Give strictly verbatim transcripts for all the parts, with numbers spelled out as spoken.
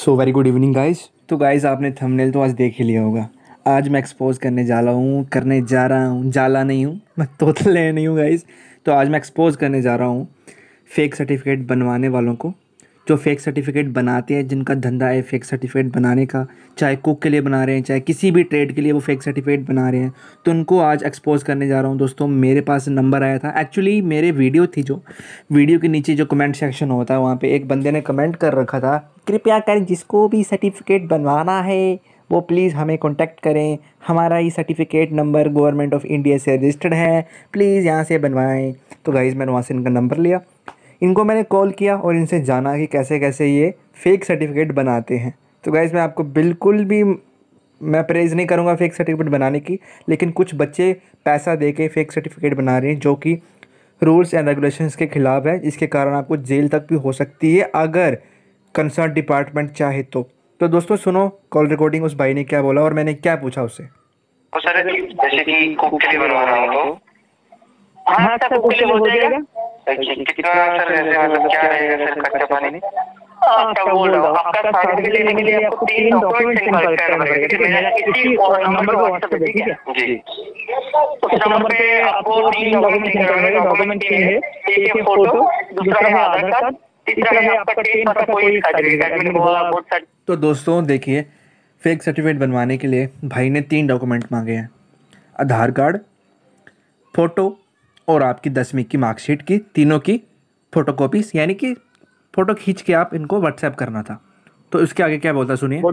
सो very good evening guys. तो guys आपने thumbnail तो आज देख ही लिया होगा। आज मैं एक्सपोज करने जा रहा हूँ करने जा रहा हूँ जाला नहीं हूँ मैं, तोतले नहीं हूँ गाइस। तो आज मैं एक्सपोज करने जा रहा हूँ फेक सर्टिफिकेट बनवाने वालों को, जो फेक सर्टिफिकेट बनाते हैं, जिनका धंधा है फेक सर्टिफिकेट बनाने का। चाहे कुक के लिए बना रहे हैं, चाहे किसी भी ट्रेड के लिए वो फेक सर्टिफिकेट बना रहे हैं, तो उनको आज एक्सपोज करने जा रहा हूँ। दोस्तों मेरे पास नंबर आया था, एक्चुअली मेरे वीडियो थी, जो वीडियो के नीचे जो कमेंट सेक्शन होता है वहाँ पे एक बंदे ने कमेंट कर रखा था, कृपया कर जिसको भी सर्टिफिकेट बनवाना है वो प्लीज़ हमें कांटेक्ट करें, हमारा ही certificate number government of India से रजिस्टर्ड है, प्लीज़ यहाँ से बनवाएं। तो गाइज़ मैंने वहाँ से इनका नंबर लिया, इनको मैंने कॉल किया और इनसे जाना कि कैसे कैसे ये फ़ेक सर्टिफिकेट बनाते हैं। तो गाइज़ मैं आपको बिल्कुल भी मैं प्रेज़ नहीं करूँगा फ़ेक सर्टिफिकेट बनाने की, लेकिन कुछ बच्चे पैसा दे के फ़ेक सर्टिफिकेट बना रहे हैं जो कि रूल्स एंड रेगुलेशंस के ख़िलाफ़ है, जिसके कारण आपको जेल तक भी हो सकती है अगर कंसर्न डिपार्टमेंट चाहे तो। तो दोस्तों सुनो कॉल रिकॉर्डिंग, उस भाई ने क्या बोला और मैंने क्या पूछा उससे। तो सर जैसे कि कुक के लिए बनवा रहा हूँ तो हाँ सर कुक के लिए हो जाएगा। कितना सर जैसे मतलब क्या रहेगा सर खर्चा पानी? आपका बोल रहा हूँ, आपका सर्टिफिकेट लेने के लिए आपको तीन डॉक्यूमेंट सेंड करना पड़ेगा, ठीक है? मेरा इसी नंबर पे व्हाट्सएप है, ठीक है जी। उस नंबर पे आपको तीन डॉक्यूमेंट सेंड करना पड़ेगा। डॉक्यूमेंट तीन है, एक है फोटो, दूसरा है आधार कार्ड, तीसरा है आपका टेन पास का कोई सर्टिफिकेट। तो दोस्तों देखिए, फेक सर्टिफिकेट बनवाने के लिए भाई ने तीन डॉक्यूमेंट मांगे हैं, आधार कार्ड, फ़ोटो और आपकी दसवीं की मार्कशीट की, तीनों की फ़ोटोकॉपीज़, यानी कि फ़ोटो खींच के आप इनको व्हाट्सएप करना था। तो इसके आगे क्या बोलता सुनिए।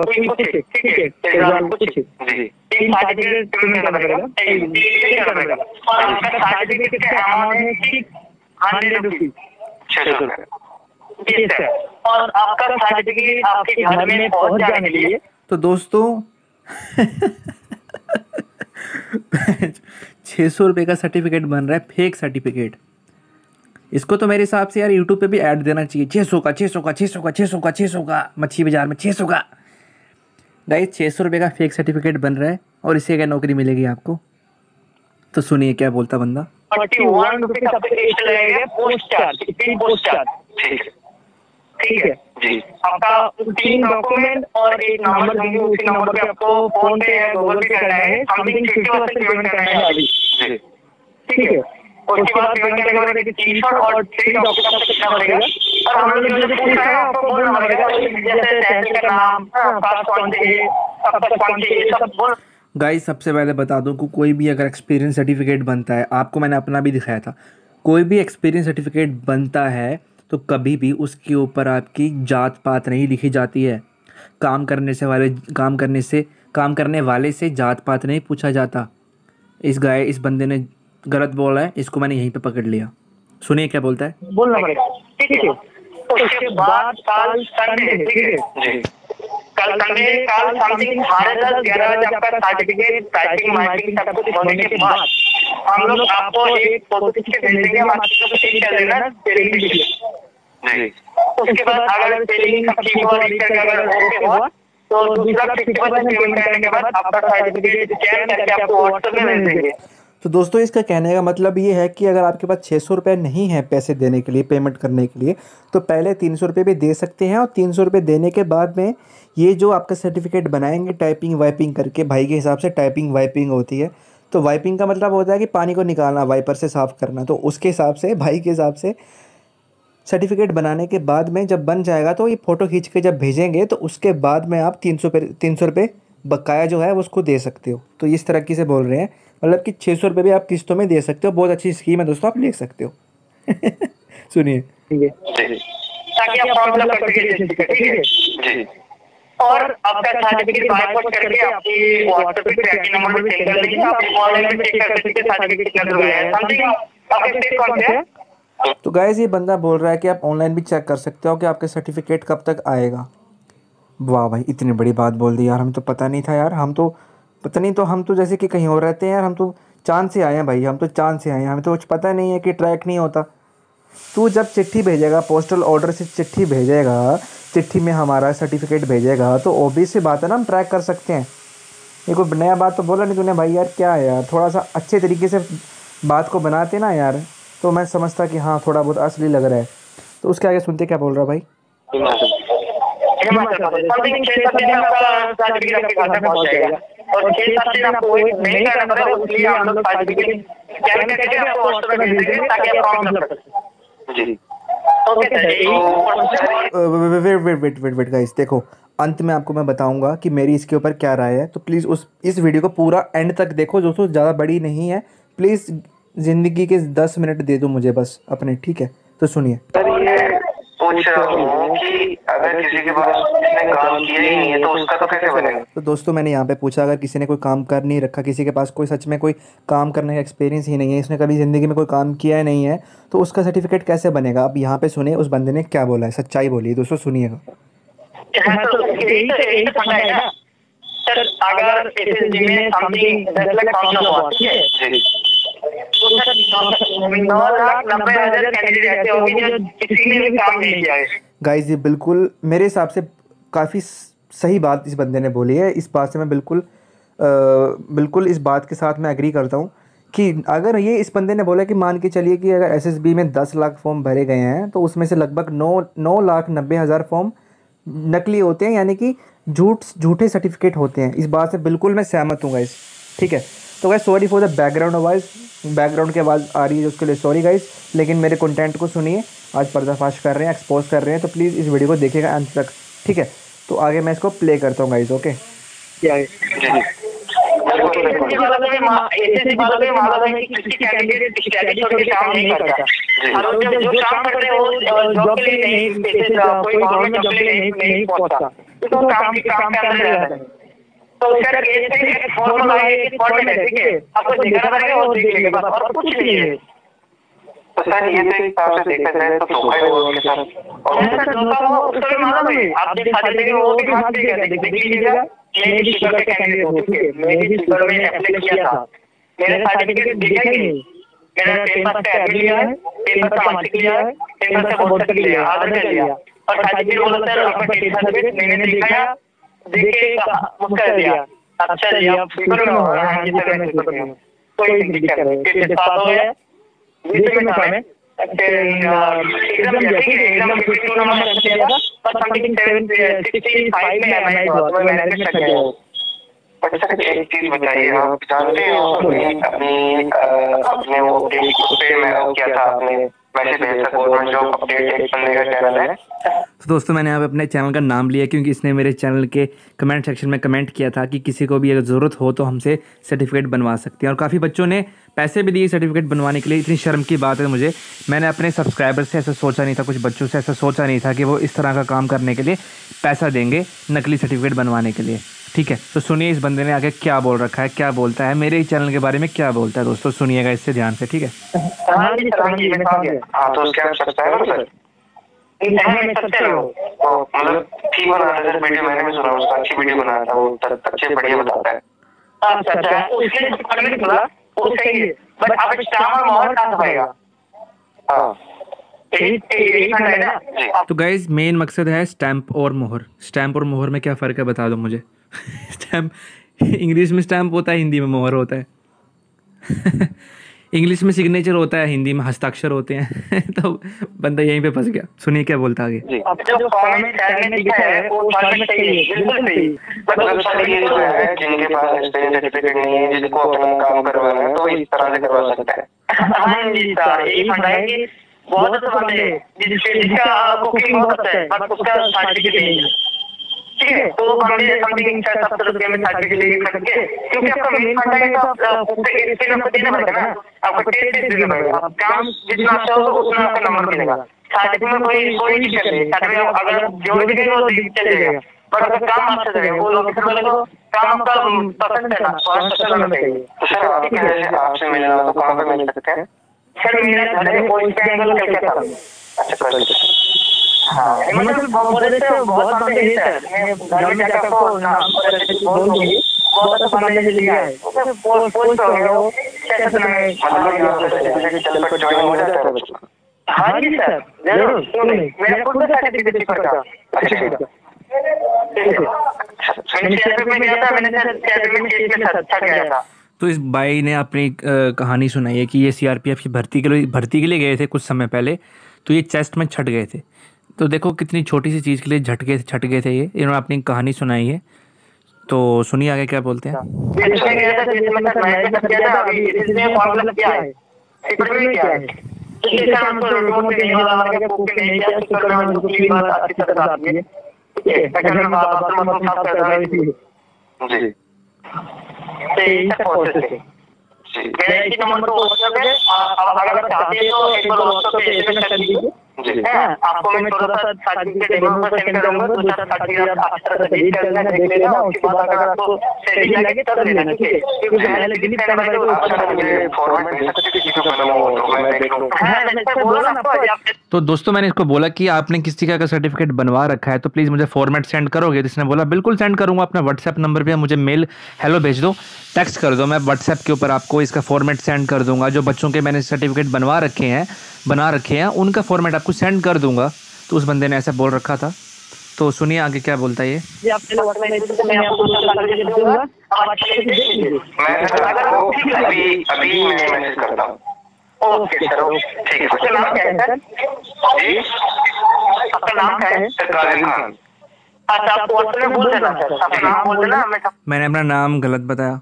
और आपका सर्टिफिकेट आपके घर में पहुंच जाने के लिए। तो दोस्तों छः सौ रुपये का सर्टिफिकेट बन रहा है, फेक सर्टिफिकेट। इसको तो मेरे हिसाब से यार यूट्यूब पे भी ऐड देना चाहिए, छः सौ का छः सौ का छः सौ का छः सौ का छः सौ का मच्छी बाजार में छः सौ का। गाइस छः सौ रुपये का फेक सर्टिफिकेट बन रहा है और इससे क्या नौकरी मिलेगी आपको। तो सुनिए क्या बोलता बंदा। इक्यावन रुपए सबसे एक्स्ट्रा लगेगा पोस्ट चार्ज, तीन पोस्ट चार्ज, ठीक है ठीक है जी। आपका तीन डॉक्यूमेंट और एक नंबर देंगे, उसी नंबर पे आपको फोन पे या गूगल पे करना है, समथिंग फिफ्टी परसेंट पेमेंट करना है अभी, ठीक है। उसके बाद पेमेंट करने के बाद एक टी शर्ट और थ्री डॉक्यूमेंट कितना पड़ेगा, और हम लोग जो पूछ रहे हैं आपको बोलना पड़ेगा, जैसे तहसील का नाम, पास कौन से आपका कौन से ये सब बोल। गाइस सबसे पहले बता दूं कि कोई भी अगर एक्सपीरियंस सर्टिफिकेट बनता है, आपको मैंने अपना भी दिखाया था, कोई भी एक्सपीरियंस सर्टिफिकेट बनता है तो कभी भी उसके ऊपर आपकी जात पात नहीं लिखी जाती है। काम करने से वाले काम करने से काम करने वाले से जात पात नहीं पूछा जाता। इस गाय इस बंदे ने गलत बोला है, इसको मैंने यहीं पे पकड़ लिया। सुनिए क्या बोलता है। बोलना पड़ेगा, ठीक है। उसके बाद कल संडे, ठीक है जी, कल संडे कल समथिंग साढ़े दस ग्यारह बजे आपका सर्टिफिकेट टाइपिंग माइपिंग सब कुछ होने के बाद हम लोग आपको एक फोटो खींच के भेज देंगे, हम आपको सेंड कर देना स्पेलिंग लिख जी। उसके बाद अगर स्पेलिंग सब ठीक हुआ, रीड करके अगर ओके हुआ तो दूसरा फिफ्टी परसेंट पेमेंट करने के बाद आपका सर्टिफिकेट स्कैन करके आपको व्हाट्सएप में भेज देंगे। तो दोस्तों इसका कहने का मतलब ये है कि अगर आपके पास छः सौ रुपये नहीं है पैसे देने के लिए, पेमेंट करने के लिए, तो पहले तीन सौ रुपये भी दे सकते हैं, और तीन सौ रुपये देने के बाद में ये जो आपका सर्टिफिकेट बनाएंगे टाइपिंग वाइपिंग करके, भाई के हिसाब से टाइपिंग वाइपिंग होती है, तो वाइपिंग का मतलब होता है कि पानी को निकालना, वाइपर से साफ़ करना। तो उसके हिसाब से, भाई के हिसाब से सर्टिफिकेट बनाने के बाद में जब बन जाएगा तो ये फ़ोटो खींच के जब भेजेंगे तो उसके बाद में आप तीन सौ पे तीन सौ रुपये बकाया जो है वो उसको दे सकते हो। तो इस तरह की से बोल रहे हैं, मतलब कि छः सौ रुपये भी आप किस्तों में दे सकते हो। बहुत अच्छी स्कीम है दोस्तों, आप ले सकते हो। सुनिए, ठीक है, ताकि आप फॉर्म फिल अप करके दे सकें, ठीक है जी। और आपका सर्टिफिकेट बाय पोस्ट करके आपके व्हाट्सएप पे ट्रैकिंग नंबर पे सेंड कर देंगे, आप ऑनलाइन में चेक कर सकते हैं सर्टिफिकेट कितना दूर गया है, समथिंग आपके स्टेट कौन से है। तो गाइस ये बंदा बोल रहा है कि आप ऑनलाइन भी चेक कर सकते हो कि आपके सर्टिफिकेट कब तक आएगा। वाह भाई, इतनी बड़ी बात बोल दी यार, हमें तो पता नहीं था यार, हम तो पता नहीं, तो हम तो जैसे कि कहीं और रहते हैं यार, हम तो चांद से आए हैं भाई, हम तो चांद से आए हैं, हमें तो कुछ पता नहीं है कि ट्रैक नहीं होता। तू जब चिट्ठी भेजेगा, पोस्टल ऑर्डर से चिट्ठी भेजेगा, चिट्ठी में हमारा सर्टिफिकेट भेजेगा, तो ऑब्वियस सी बात है ना, हम ट्रैक कर सकते हैं। ये कोई नया बात तो बोला नहीं तूने भाई, यार क्या है यार, थोड़ा सा अच्छे तरीके से बात को बनाते ना यार, तो मैं समझता कि हाँ थोड़ा बहुत असली लग रहा है। तो उसके आगे सुनते क्या बोल रहा है भाई। हिमाचल प्रदेश समथिंग छह सात दिन में आपका सर्टिफिकेट आपके घर में पहुंच जाएगा। और छह सात दिन आपको वेट नहीं करना पड़ेगा, इसलिए हम लोग सर्टिफिकेट स्कैन करके आपको व्हाट्सएप में भेज देंगे ताकि आप फॉर्म फिल कर सकें। जी okay sir. Wait wait wait wait wait guys, देखो अंत में आपको मैं बताऊंगा कि मेरी इसके ऊपर क्या राय है, तो प्लीज़ उस इस वीडियो को पूरा एंड तक देखो दोस्तों, ज़्यादा बड़ी नहीं है, प्लीज़ ज़िंदगी के दस मिनट दे दो मुझे बस अपने, ठीक है? तो सुनिए। पूछ रहा हूँ कि अगर किसी के पास इसने काम किया ही नहीं है तो उसका तो कैसे बनेगा? तो दोस्तों मैंने यहाँ पे पूछा, अगर किसी ने कोई काम कर नहीं रखा, किसी के पास कोई सच में कोई काम करने का एक्सपीरियंस ही नहीं है, इसने कभी ज़िंदगी में कोई काम किया ही नहीं है, तो उसका सर्टिफिकेट कैसे बनेगा? अब यहाँ पे सुनिए उस बंदे ने क्या बोला है, सच्चाई बोली दोस्तों, सुनिएगा। सर अगर एसएसबी में समथिंग दस लाख फॉर्म हुआ, ठीक है जी, तो सर नौ लाख नब्बे हजार कैंडिडेट ऐसे होंगे जो किसी ने भी काम नहीं किया है। गाइस ये बिल्कुल मेरे हिसाब से काफ़ी सही बात इस बंदे ने बोली है, इस बात से मैं बिल्कुल आ, बिल्कुल इस बात के साथ मैं एग्री करता हूँ कि अगर ये इस बंदे ने बोला कि मान के चलिए कि अगर एसएसबी में दस लाख फॉर्म भरे गए हैं तो उसमें से लगभग नौ नौ लाख नब्बे हज़ार फॉर्म नकली होते हैं, यानी कि झूठ झूठे सर्टिफिकेट होते हैं। इस बात से बिल्कुल मैं सहमत हूँ गाइस, ठीक है? तो guys sorry for the background आवाज़, बैकग्राउंड की आवाज़ आ रही है उसके लिए सॉरी गाइस, लेकिन मेरे कंटेंट को सुनिए, आज पर्दाफाश कर रहे हैं, एक्सपोज कर रहे हैं, तो प्लीज़ इस वीडियो को देखिएगा अंत तक, ठीक है? तो आगे मैं इसको प्ले करता हूँ गाइस, ओके? तो सर एक फॉर्मल है, एक फॉर्मेट है, ठीक है? आपको दिखाना पड़ेगा और देख लेंगे बस, और कुछ नहीं है। तो सर ये तो हिसाब से देखा जाए तो धोखा ही होगा उसके साथ। और सर धोखा हो उसको भी मालूम है, आप देख सकते हैं वो भी भाग देगा, देख लीजिएगा। मैं भी शुगर का कैंडिडेट हूँ, ठीक है? मैं भी शुगर में अप्लाई किया था, मेरा सर्टिफिकेट दिखा ही नहीं। मैंने टेन पास का एप्लाई लिया है, टेन पास का मार्क्स लिया है, टेन पास का बोर्ड तक लिया, आधार कार्ड लिया, और सर्टिफिकेट बोला सर आपका टेन सर्टिफिकेट मैंने दिखाया, देख के मुझे दिया। अच्छा जी आप पेपर में हो रहा है, ये सर मैं पेपर में हूँ, कोई दिक्कत नहीं, फिर पास हो गया, बीस मिनट था मैं एग्जाम दिया, ठीक है? एग्जाम फिफ्टी टू नंबर अच्छा दिया था, पर समथिंग सेवन सिक्सटी फाइव में एमआई हुआ, तो मैं मैनेजमेंट कर गया। अच्छा एक चीज बताइए, आप जानते हो अपनी अपने वो पे मैं क्या था आपने मैसेज भेजा था गवर्नमेंट जॉब अपडेट एक बंदे का चैनल है। तो दोस्तों मैंने यहाँ पे अपने चैनल का नाम लिया क्योंकि इसने मेरे चैनल के कमेंट सेक्शन में कमेंट किया था कि किसी को भी अगर ज़रूरत हो तो हमसे सर्टिफिकेट बनवा सकते हैं, और काफ़ी बच्चों ने पैसे भी दिए सर्टिफिकेट बनवाने के लिए। इतनी शर्म की बात है मुझे, मैंने अपने सब्सक्राइबर से ऐसा सोचा नहीं था, कुछ बच्चों से ऐसा सोचा नहीं था कि वो इस तरह का काम करने के लिए पैसा देंगे नकली सर्टिफिकेट बनवाने के लिए, ठीक है? तो सुनिए इस बंदे ने आगे क्या बोल रखा है, क्या बोलता है, मेरे चैनल के बारे में क्या बोलता है दोस्तों, सुनिएगा इससे ध्यान से, ठीक है? हाँ जी सर, हाँ जी मैं समझ गया। हाँ तो उसके आप सब्सक्राइबर सर मैं सबसे मतलब ठीक बनाता है सर, वीडियो मैंने भी सुना उसका, अच्छी वीडियो बनाता है वो, अच्छे बढ़िया बताता है। अच्छा अच्छा उसके डिपार्टमेंट खुला वो सही है, बट अब स्टाफ और मोहर कहाँ से पाएगा? हाँ तो गाइज मेन मकसद है स्टैंप और मोहर। स्टैंप और मोहर में क्या फ़र्क है बता दो मुझे। स्टैंप इंग्लिश में स्टैंप होता है, हिंदी में मोहर होता है। इंग्लिश में सिग्नेचर होता है, हिंदी में हस्ताक्षर होते हैं। तो बंदा यहीं पे फंस गया। सुनिए क्या बोलता है आगे। अब जो फॉर्मेट टैग में लिखा है वो फॉर्मेट सही है, बिल्कुल सही। मतलब सर ये जो है जिनके पास एक्सपीरियंस सर्टिफिकेट नहीं है, जिसको अपना काम करवाना है तो इस तरह से करवा सकता है। हाँ जी सर, यही फंडा है कि बहुत से बंदे जिसका कुकिंग बहुत अच्छा है बट उसका सर्टिफिकेट नहीं है, ठीक है? तो वो बंदे समथिंग छह सत्तर रुपये में सर्टिफिकेट लेके सकते हैं, क्योंकि आपका मेन फंडा है तो आपको नंबर देना पड़ेगा ना, आपको टेस्ट देना पड़ेगा। आप काम जितना अच्छा होगा उतना आपका नंबर मिलेगा। सर्टिफिकेट में कोई कोई दिक्कत नहीं, सर्टिफिकेट अगर जो भी देगा वो चल जाएगा, बट अगर काम अच्छा रहेगा वो लोकेशन वाले को काम आपका पसंद है ना, पसंद होना चाहिए। तो सर आपके जैसे आपसे मिलना हो तो कहाँ पे मिल सकते हैं? सर मेरा घर है वेस्ट बंगाल कलकत्ता में। अच्छा कलकत्ता, हाँ मतलब बहुत से बहुत बंदे हैं सर, मैं घर में जाकर आपको नाम पर बोल दूंगी, बहुत से बंदे से लिया है तो पोस्ट पोस्ट हो गया वो कैसे सुना है मतलब चल पर ज्वाइन हो जाता है बच्चा। हाँ जी सर जरूर, क्यों नहीं, मेरा खुद का सर्टिफिकेट दिखा था। अच्छा मैंने सीआरपीएफ में गया था, मैंने सर सीआरपीएफ केस में अच्छा गया था। तो इस भाई ने अपनी कहानी सुनाई है कि ये सीआरपीएफ की भर्ती के लिए भर्ती के लिए गए थे कुछ समय पहले, तो ये चेस्ट में छट गए थे। तो देखो कितनी छोटी सी चीज़ के लिए झटके छट गए थे ये। इन्होंने अपनी कहानी सुनाई है, तो सुनिए आगे क्या बोलते हैं। इसमें क्या था, जैसे मतलब मैंने सब किया था, अभी इसमें प्रॉब्लम क्या है, पेपर में क्या है, इसके काम को रिमोट पे नहीं लगा के कुक नहीं किया, तो कर मैं उनको की बात अच्छी तरह से आती है, ठीक है, अगर मैं बात बात मतलब साफ कर रहा हूं जी जी, तो यही सब प्रोसेस है जी। मेरा इसी नंबर को व्हाट्सएप है, आप अगर चाहते हैं तो एक बार व्हाट्सएप पे एसएमएस कर दीजिए जी, है आपको मैं थोड़ा सा सर्टिफिकेट डेमो पर सेंड करूंगा, दो चार सर्टिफिकेट आप अच्छी तरह से रीड कर लेना, देख लेना, उसके बाद अगर आपको सही लगे तब लेना, ठीक है, क्योंकि पहले डिलीट करने वाले को अच्छा मुझे फॉर्मेट में सर्टिफिकेट को बना हुआ तो मैं देख लूं। हां मैंने बोला ना आपको। तो दोस्तों मैंने इसको बोला कि आपने किसी का सर्टिफिकेट बनवा रखा है तो प्लीज़ मुझे फॉर्मेट सेंड करोगे, तो इसने बोला बिल्कुल सेंड करूंगा, अपना व्हाट्सएप नंबर पे मुझे मेल हेलो भेज दो, टेक्स्ट कर दो, मैं व्हाट्सएप के ऊपर आपको इसका फॉर्मेट सेंड कर दूंगा। जो बच्चों के मैंने सर्टिफिकेट बनवा रखे हैं बना रखे हैं उनका फॉर्मेट आपको सेंड कर दूंगा। तो उस बंदे ने ऐसा बोल रखा था, तो सुनिए आगे क्या बोलता है ये। जी आप पहले व्हाट्सएप में मैं आपको सर्टिफिकेट दूंगा, आप अच्छे से देख लीजिए। मैं अगर अभी अभी मैं मैसेज करता हूं। ओके सर, ठीक है। आपका नाम क्या है सर? जी आपका नाम क्या है? कादिर खान। अच्छा आप व्हाट्सएप में बोल देना सर, अपना नाम बोल देना। मैं मैंने अपना नाम गलत बताया,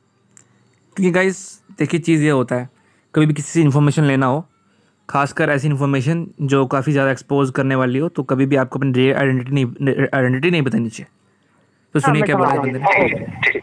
क्योंकि गाइस देखिए चीज़ ये होता है, कभी भी किसी से इन्फॉर्मेशन लेना हो, खासकर ऐसी इन्फॉर्मेशन जो काफ़ी ज़्यादा एक्सपोज करने वाली हो, तो कभी भी आपको अपनी रियल आइडेंटिटी नहीं आइडेंटिटी नहीं बतानी चाहिए। तो सुनिए क्या बोला बंदे ने।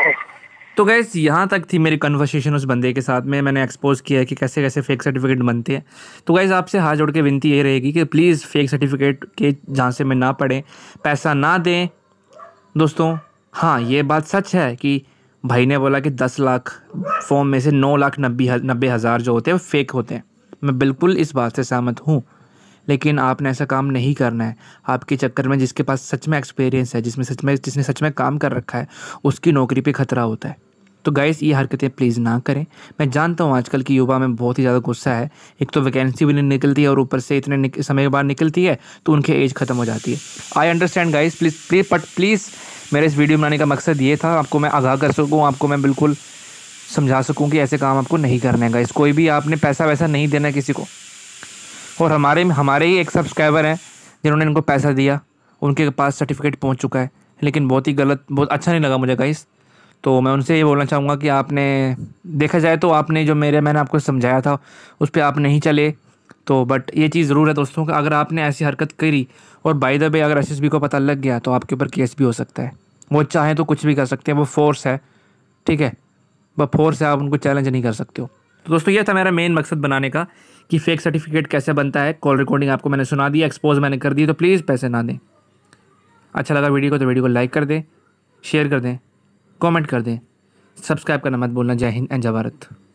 तो गैस यहाँ तक थी मेरी कन्वर्सेशन उस बंदे के साथ में। मैंने एक्सपोज किया है कि कैसे कैसे फेक सर्टिफिकेट बनते हैं। तो गैस आपसे हाथ जोड़ के विनती ये रहेगी कि प्लीज़ फेक सर्टिफिकेट के झांसे में ना पड़ें, पैसा ना दें दोस्तों। हाँ ये बात सच है कि भाई ने बोला कि दस लाख फॉर्म में से नौ लाख नब्बे नब्बे हज़ार जो होते हैं वो फेक होते हैं। मैं बिल्कुल इस बात से सहमत हूँ, लेकिन आपने ऐसा काम नहीं करना है। आपके चक्कर में जिसके पास सच में एक्सपीरियंस है, जिसमें सच में जिसने सच में काम कर रखा है, उसकी नौकरी पे खतरा होता है। तो गाइस ये हरकतें प्लीज़ ना करें। मैं जानता हूँ आजकल की युवा में बहुत ही ज़्यादा गुस्सा है, एक तो वैकेंसी भी नहीं निकलती है और ऊपर से इतने समय के बाद निकलती है तो उनकी एज ख़त्म हो जाती है। I understand guys, please please but please मेरे इस वीडियो बनाने का मकसद ये था आपको मैं आगाह कर सकूँ, आपको मैं बिल्कुल समझा सकूँ कि ऐसे काम आपको नहीं करने का। इस कोई भी आपने पैसा वैसा नहीं देना किसी को। और हमारे हमारे ही एक सब्सक्राइबर हैं जिन्होंने इनको पैसा दिया, उनके पास सर्टिफिकेट पहुंच चुका है, लेकिन बहुत ही गलत, बहुत अच्छा नहीं लगा मुझे गाइस। तो मैं उनसे ये बोलना चाहूँगा कि आपने देखा जाए तो आपने जो मेरे मैंने आपको समझाया था उस पर आप नहीं चले। तो बट ये चीज़ ज़रूर है दोस्तों कि अगर आपने ऐसी हरकत करी और बाय द वे अगर एसएसबी को पता लग गया तो आपके ऊपर केस भी हो सकता है। वो चाहें तो कुछ भी कर सकते हैं, वो फोर्स है, ठीक है, वह फोर्स है, आप उनको चैलेंज नहीं कर सकते हो। तो दोस्तों ये था मेरा मेन मकसद बनाने का कि फ़ेक सर्टिफिकेट कैसे बनता है। कॉल रिकॉर्डिंग आपको मैंने सुना दी, एक्सपोज मैंने कर दी, तो प्लीज़ पैसे ना दें। अच्छा लगा वीडियो को तो वीडियो को लाइक कर दें, शेयर कर दें, कमेंट कर दें, सब्सक्राइब करना मत भूलना। जय हिंद एंड जय भारत।